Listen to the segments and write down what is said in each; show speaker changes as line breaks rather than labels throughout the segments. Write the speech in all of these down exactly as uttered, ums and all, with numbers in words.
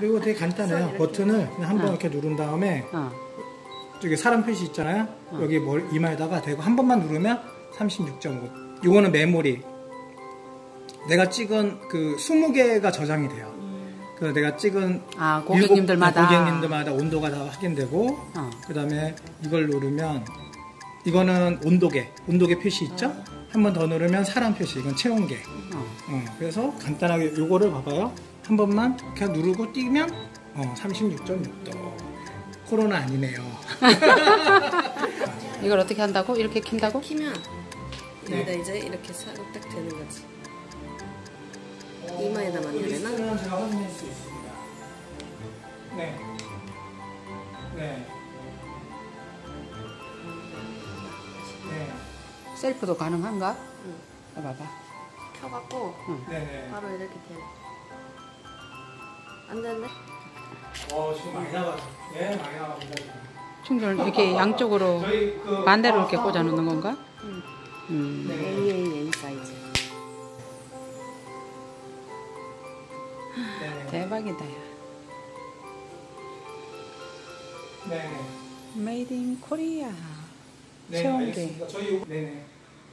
그리고 되게 간단해요. 버튼을 그냥 한번 어. 이렇게 누른 다음에 어. 저기 사람 표시 있잖아요. 어. 여기 뭘 이마에다가 대고 한 번만 누르면 삼십육 점 오. 이거는 메모리. 내가 찍은 그 스무 개가 저장이 돼요. 음. 그래서 내가 찍은
아, 고객님들마다
고객님들마다 온도가 다 확인되고 어. 그 다음에 이걸 누르면 이거는 온도계, 온도계 표시 있죠? 어. 한 번 더 누르면 사람 표시, 이건 체온계. 어. 어, 그래서 간단하게 요거를 봐봐요. 한 번만 그냥 누르고 띄면 어, 삼십육 점 육 도. 코로나 아니네요.
이걸 어떻게 한다고? 이렇게 킨다고?
키면 여기다 네. 이제 이렇게 살짝 되는 거지. 오, 이마에다 만져야 되나?
리스트는 제가 확인할 수 있습니다. 네. 네. 네.
셀프도 가능한가?
응.
봐봐.
켜갖고
응. 네네.
바로 이렇게 돼. 안 됐네?
어, 지금 많이 나가죠. 예, 많이 나가죠.
충전을 이렇게 양쪽으로 그 반대로 이렇게 꽂아 놓는 건가?
응.
음.
네. 에이 에이 에이 사이즈.
네네.
대박이다.
네네.
Made in Korea.
네,
체온계.
저희 네네.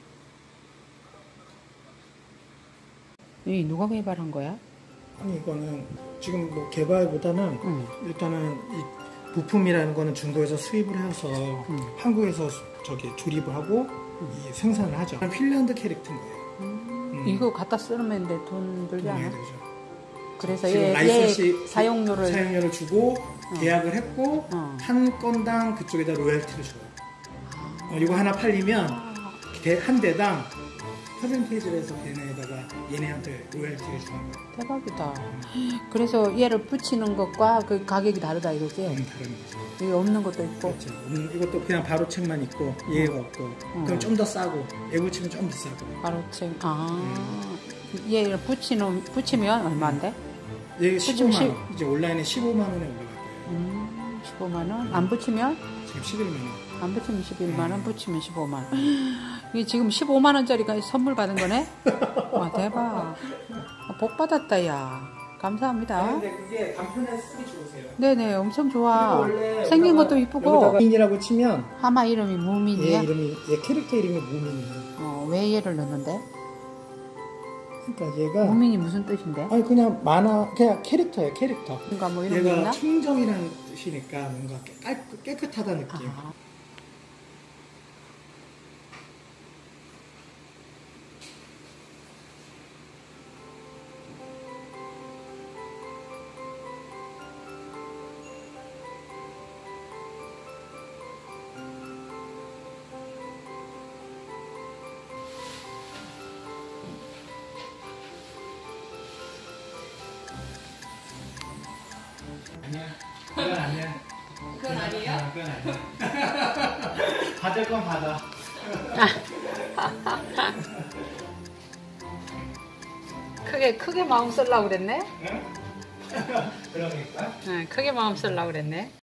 이 누가 개발한 거야?
아니 이거는 지금 뭐 개발보다는 음. 일단은 이 부품이라는 거는 중국에서 수입을 해서 음. 한국에서 저기 조립을 하고 음. 이 생산을 하죠. 핀란드 캐릭터인 거예요.
음. 음. 이거 갖다 쓰면 돼. 돈 들지 않아? 그래서
얘,
얘 사용료를
사용료를 주고 어. 계약을 했고 어. 한 건당 그쪽에다 로열티를 줘요. 아. 어, 이거 하나 팔리면 한 대당 퍼센테이지를 해서 걔네에다가 얘네한테 로열티를 주는 거예요.
대박이다. 그래서 얘를 붙이는 것과 그 가격이 다르다 이거지?
음, 다른 거죠.
여기 없는 것도 있고.
그렇죠. 음, 이것도 그냥 바로책만 있고 얘가 어. 없고 어. 그럼 좀 더 싸고 얘 붙이면 좀 비싸고.
바로책. 아, 음. 얘를 붙이는 붙이면 얼마인데?
얘 십오만 원. 이제 온라인에 십오만 원에 올라갈 거예요.
음, 십오만 원? 안 붙이면?
지금 십일만 원.
안 붙이면 십일만 원, 음. 붙이면 십오만 원. 이게 지금 십오만 원짜리가 선물 받은 거네? 와, 대박. 복 받았다, 야. 감사합니다.
아, 근데 그게 간편하게 쓰기 좋으세요.
네네, 엄청 좋아. 생긴 것도 이쁘고.
무민이라고 치면
하마 이름이 무민이야?
얘 이름이, 얘 캐릭터 이름이 무민이에요.
어, 왜 얘를 넣는데?
그러니까 얘가
무민이 무슨 뜻인데?
아니 그냥 만화 그냥 캐릭터예요, 캐릭터.
뭔가 뭐 이런
얘가
게 있나?
청정이라는 뜻이니까 뭔가 깨, 깨끗하다는 느낌.
아하.
아니야. 그건 아니야.
그건 아니에요?
아, 그건 아니야. 받을 건 받아.
크게 크게 마음 쓰려고 그랬네?
응? 그러니까.
응, 크게 마음 쓰려고 그랬네.